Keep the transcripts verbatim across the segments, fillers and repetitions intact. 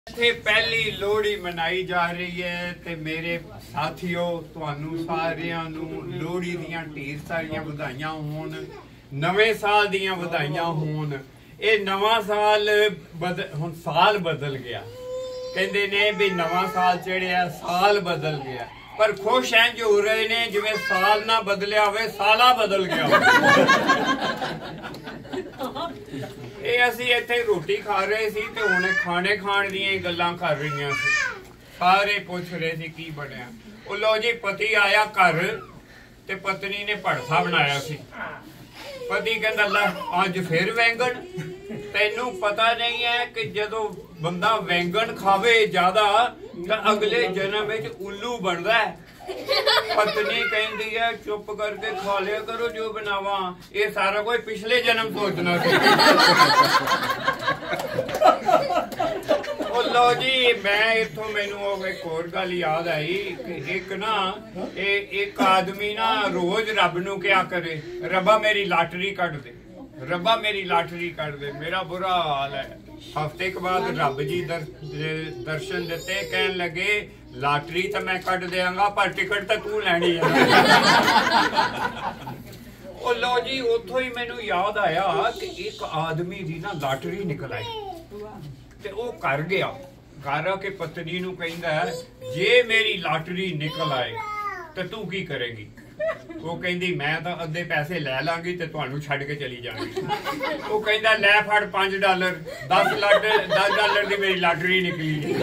ਇੱਥੇ ਪਹਿਲੀ ਲੋਹੜੀ ਮਨਾਈ ਜਾ ਰਹੀ ਹੈ ਤੇ ਮੇਰੇ ਸਾਥੀਓ ਤੁਹਾਨੂੰ ਸਾਰਿਆਂ ਨੂੰ ਲੋਹੜੀ ਦੀਆਂ ਢੇਰ ਸਾਰੀਆਂ ਵਧਾਈਆਂ ਹੋਣ, ਨਵੇਂ ਸਾਲ ਦੀਆਂ ਵਧਾਈਆਂ ਹੋਣ। ਇਹ ਨਵਾਂ ਸਾਲ ਬਦ ਹੁਣ ਸਾਲ ਬਦਲ ਗਿਆ, ਕਹਿੰਦੇ ਨੇ ਵੀ ਨਵਾਂ ਸਾਲ ਚੜਿਆ ਸਾਲ ਬਦਲ ਗਿਆ, ਪਰ ਖੁਸ਼ ਇੰਜ ਹੋ ਰਹੇ ਨੇ ਜਿਵੇਂ ਸਾਲ ਨਾ ਬਦਲਿਆ ਹੋਵੇ ਸਾਲਾ ਬਦਲ ਗਿਆ। ਇਹ ਅਸੀਂ ਇੱਥੇ ਰੋਟੀ ਖਾ ਰਹੇ ਸੀ ਤੇ ਹੁਣ ਖਾਣੇ ਖਾਣ ਦੀਆਂ ਗੱਲਾਂ ਕਰ ਰਹੀਆਂ ਸੀ। ਸਾਰੇ ਪੁੱਛ ਰਹੇ ਸੀ ਕੀ ਬਣਿਆ। ਉਹ ਲੋ ਜੀ ਪਤੀ ਆਇਆ ਘਰ ਤੇ ਪਤਨੀ ਨੇ ਭੜਥਾ ਬਣਾਇਆ ਸੀ। ਪਤੀ ਕਹਿੰਦਾ ਲੈ ਅੱਜ ਫਿਰ ਵੈਂਗਣ। ਤੈਨੂੰ ਪਤਾ ਨਹੀਂ ਹੈ ਕਿ ਜਦੋਂ ਬੰਦਾ ਵੈਂਗਣ ਖਾਵੇ ਜ਼ਿਆਦਾ ਤਾਂ ਅਗਲੇ ਜਨਮ ਵਿੱਚ ਉੱਲੂ ਬਣਦਾ ਹੈ। ਪਤਨੀ ਕਹਿੰਦੀ ਹੈ ਚੁੱਪ ਕਰਕੇ ਖਾ ਲਿਆ ਕਰੋ ਜੋ ਬਣਾਵਾ, ਇਹ ਸਾਰਾ ਕੋਈ ਪਿਛਲੇ ਜਨਮ ਸੋਚਣਾ ਸੀ। ਉਹ ਲੋ ਜੀ ਮੈਂ ਇੱਥੋਂ ਮੈਨੂੰ ਇੱਕ ਹੋਰ ਗੱਲ ਯਾਦ ਆਈ ਕਿ ਇੱਕ ਨਾ ਇਹ ਇੱਕ ਆਦਮੀ ਨਾ ਰੋਜ਼ ਰੱਬ ਨੂੰ ਕਿਹਾ ਕਰੇ ਰੱਬਾ ਮੇਰੀ ਲਾਟਰੀ ਕੱਢ ਦੇ, ਰੱਬਾ ਮੇਰੀ ਲਾਟਰੀ ਕੱਢ ਦੇ। ਮੇਰਾ ਬੁਰਾ ਹਾਲ ਹੈ। ਹਫ਼ਤੇ ਕੇ ਬਾਅਦ ਰੱਬ ਜੀ ਦਰ, ਦਰਸ਼ਨ ਦਿੱਤੇ, ਕਹਿਣ ਲੱਗੇ ਲਾਟਰੀ ਤਾਂ ਮੈਂ ਕੱਢ ਦਿਆਂਗਾ ਪਰ ਟਿਕਟ ਤਾਂ ਤੂੰ ਲੈਣੀ ਹੈ। ਉਹ ਲੋ ਜੀ ਉੱਥੋਂ ਹੀ ਮੈਨੂੰ ਯਾਦ ਆਇਆ ਕਿ ਇੱਕ ਆਦਮੀ ਦੀ ਨਾ ਲਾਟਰੀ ਨਿਕਲ ਆਈ ਤੇ ਉਹ ਘਰ ਗਿਆ। ਘਰ ਆ ਕੇ ਪਤਨੀ ਨੂੰ ਕਹਿੰਦਾ ਜੇ ਮੇਰੀ ਲਾਟਰੀ ਨਿਕਲ ਆਏ ਤੇ ਤੂੰ ਕੀ ਕਰੇਗੀ? ਉਹ ਕਹਿੰਦੀ ਮੈਂ ਤਾਂ ਅੱਧੇ ਪੈਸੇ ਲੈ ਲਾਂਗੀ ਤੇ ਤੁਹਾਨੂੰ ਛੱਡ ਕੇ ਚਲੀ ਜਾਵਾਂਗੀ। ਉਹ ਕਹਿੰਦਾ ਲੈ ਫੜ ਪੰਜ ਡਾਲਰ, ਦਸ ਲੱਖ ਦਸ ਡਾਲਰ ਦੀ ਮੇਰੀ ਲਾਟਰੀ ਨਿਕਲੀ।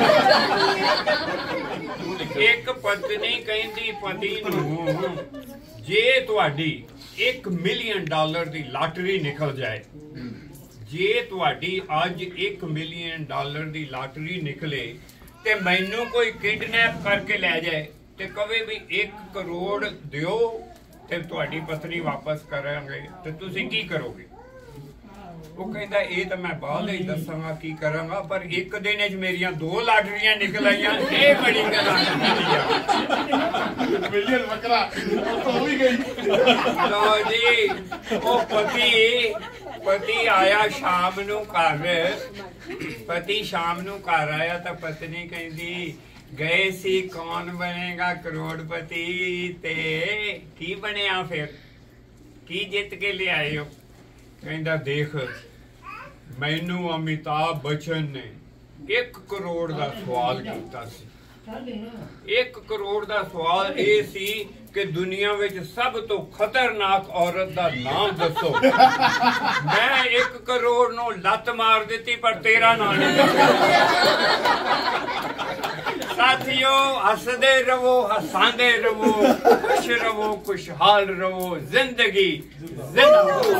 ਇੱਕ ਪਤਨੀ ਕਹਿੰਦੀ ਪਤੀ ਨੂੰ ਜੇ ਤੁਹਾਡੀ ਇੱਕ ਮਿਲੀਅਨ ਡਾਲਰ ਦੀ ਲਾਟਰੀ ਨਿਕਲ ਜਾਏ, ਜੇ ਤੁਹਾਡੀ ਅੱਜ ਇੱਕ ਮਿਲੀਅਨ ਡਾਲਰ ਦੀ ਲਾਟਰੀ ਨਿਕਲੇ ਤੇ ਮੈਨੂੰ ਕੋਈ ਕਿਡਨੈਪ ਕਰਕੇ ਲੈ ਜਾਏ ਤੇ ਕਵੇ ਵੀ ਇੱਕ ਕਰੋੜ ਦਿਓ ਤੇ ਤੁਹਾਡੀ ਪਤਨੀ ਵਾਪਸ ਕਰਾਂਗੇ ਤੇ ਤੁਸੀਂ ਕੀ ਕਰੋਗੇ? ਉਹ ਕਹਿੰਦਾ ਇਹ ਤਾਂ ਮੈਂ ਬਾਅਦ ਵਿੱਚ ਦੱਸਾਂਗਾ ਕੀ ਕਰਾਂਗਾ, ਪਰ ਇੱਕ ਦਿਨ ਚ ਮੇਰੀਆਂ ਦੋ ਲਾਟਰੀਆਂ ਨਿਕਲ ਆਈਆਂ, ਇਹ ਬੜੀ ਗੱਲ ਮਿਲੀਅਨ ਬੱਕਰਾ ਉਹ ਵੀ ਗਈ। ਲੋ ਜੀ ਉਹ ਪਤੀ ਪਤੀ ਆਇਆ ਸ਼ਾਮ ਨੂੰ ਘਰ, ਪਤੀ ਸ਼ਾਮ ਨੂੰ ਘਰ ਆਇਆ ਤਾਂ ਪਤਨੀ ਕਹਿੰਦੀ ਗਏ ਸੀ ਕੌਣ ਬਣੇਗਾ ਕਰੋੜਪਤੀ ਤੇ ਕੀ ਬਣਿਆ ਫਿਰ, ਕੀ ਜਿੱਤ ਕੇ ਲਿਆਏ ਹੋ? ਕਹਿੰਦਾ ਦੇਖ ਮੈਨੂੰ ਅਮਿਤਾਭ ਬੱਚਨ ਨੇ ਇੱਕ ਕਰੋੜ ਦਾ ਸਵਾਲ ਕੀਤਾ ਸੀ। ਇੱਕ ਕਰੋੜ ਦਾ ਸਵਾਲ ਇਹ ਸੀ ਕਿ ਦੁਨੀਆ ਵਿੱਚ ਸਭ ਤੋਂ ਖਤਰਨਾਕ ਔਰਤ ਦਾ ਨਾਮ ਦੱਸੋ। ਮੈਂ ਇੱਕ ਕਰੋੜ ਨੂੰ ਲੱਤ ਮਾਰ ਦਿੱਤੀ ਪਰ ਤੇਰਾ ਨਾਮ ਨਹੀਂ ਦੱਸਿਆ। ਸਾਥੀਓ ਹੱਸਦੇ ਰਵੋ, ਹਸਾਂਦੇ ਰਵੋ, ਖੁਸ਼ ਰਵੋ, ਖੁਸ਼ਹਾਲ ਰਵੋ, ਜ਼ਿੰਦਗੀ ਜ਼ਿੰਦਗੀ।